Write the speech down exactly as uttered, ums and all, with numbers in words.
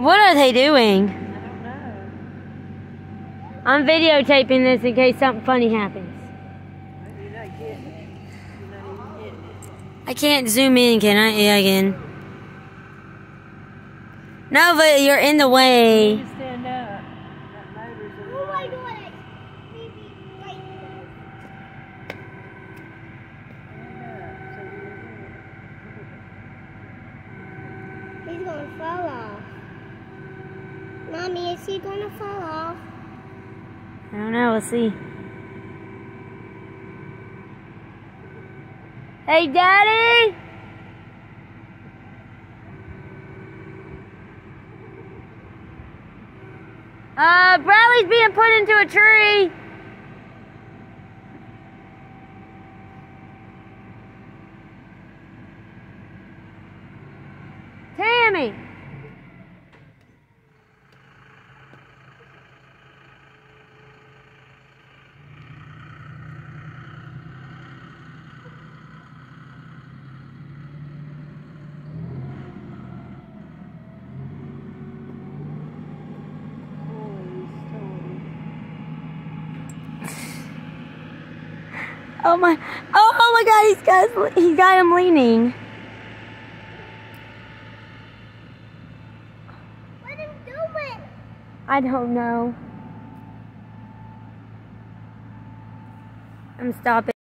What are they doing? I don't know. I'm videotaping this in case something funny happens. You're not getting it. You're not even getting it. I can't zoom in, can I? Yeah, again. No, but you're in the way. You need to stand up. That motor's in the Oh my way. god, maybe right there. He's gonna fall off. Mommy, is he gonna fall off? I don't know. Let's see. Hey, Daddy! Uh, Bradley's being put into a tree. Tammy! Oh my, oh, oh my God, he's got, he's got him leaning. What are you doing? I don't know. I'm stopping.